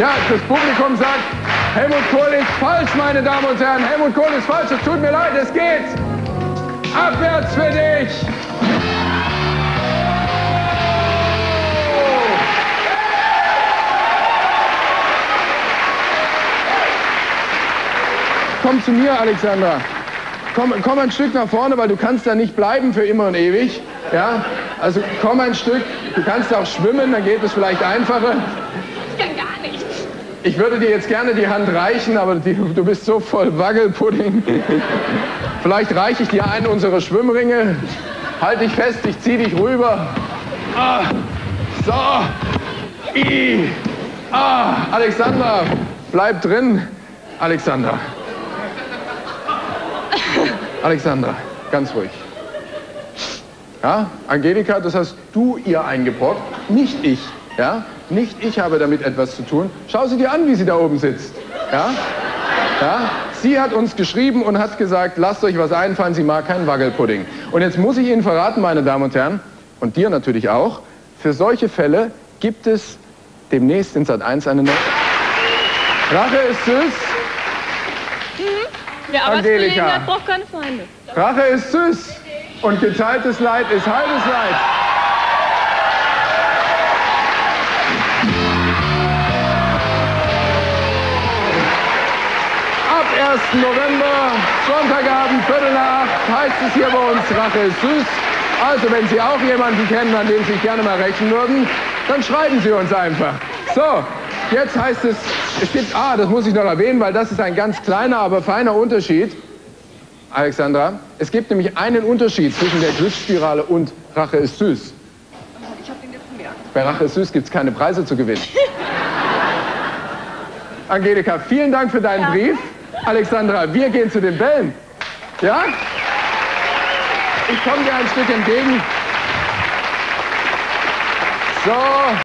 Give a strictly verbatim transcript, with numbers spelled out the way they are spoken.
Ja, das Publikum sagt, Helmut Kohl ist falsch, meine Damen und Herren. Helmut Kohl ist falsch, es tut mir leid, es geht abwärts für dich. Komm zu mir, Alexandra. Komm, komm ein Stück nach vorne, weil du kannst da nicht bleiben für immer und ewig. Ja? Also komm ein Stück, du kannst auch schwimmen, dann geht es vielleicht einfacher. Ich kann gar nicht. Ich würde dir jetzt gerne die Hand reichen, aber die, du bist so voll Wackelpudding. Vielleicht reiche ich dir einen unserer Schwimmringe. Halt dich fest, ich zieh dich rüber. Ah, so. I. Ah, Alexandra, bleib drin. Alexandra. Alexandra, ganz ruhig. Ja, Angelika, das hast du ihr eingebrockt, nicht ich. Ja, nicht ich habe damit etwas zu tun. Schau sie dir an, wie sie da oben sitzt. Ja, ja, sie hat uns geschrieben und hat gesagt, lasst euch was einfallen, sie mag keinen Wackelpudding. Und jetzt muss ich Ihnen verraten, meine Damen und Herren, und dir natürlich auch, für solche Fälle gibt es demnächst in Sat eins eine neue... Rache ist süß. Wer Arbeitsgelegenheit braucht keine Feinde. Rache ist süß und geteiltes Leid ist halbes Leid. Ab ersten November, Sonntagabend, Viertel nach acht, heißt es hier bei uns, Rache ist süß. Also wenn Sie auch jemanden kennen, an dem Sie sich gerne mal rächen würden, dann schreiben Sie uns einfach. So, jetzt heißt es, es gibt, ah, das muss ich noch erwähnen, weil das ist ein ganz kleiner, aber feiner Unterschied. Alexandra, es gibt nämlich einen Unterschied zwischen der Glücksspirale und Rache ist süß. Ich hab den jetzt gemerkt. Bei Rache ist süß gibt es keine Preise zu gewinnen. Angelika, vielen Dank für deinen ja. Brief. Alexandra, wir gehen zu den Bällen. Ja? Ich komme dir ein Stück entgegen. So.